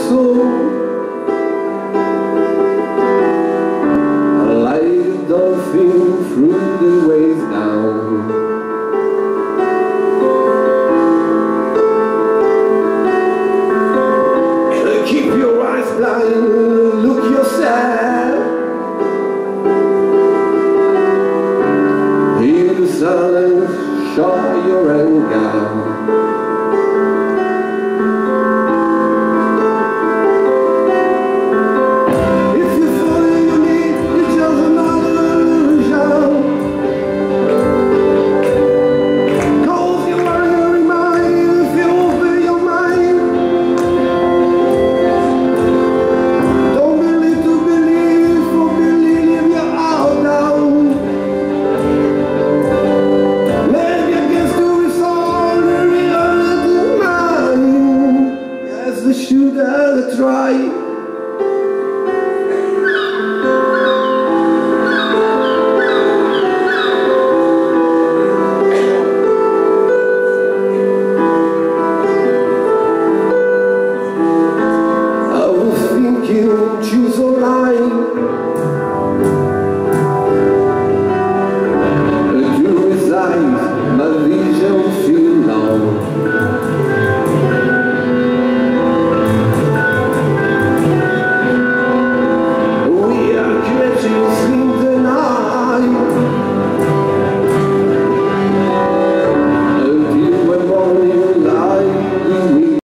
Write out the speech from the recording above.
soul, like a dolphin through the waves down. Keep your eyes blind, look yourself. Hear the silence, show your anger. The shooter try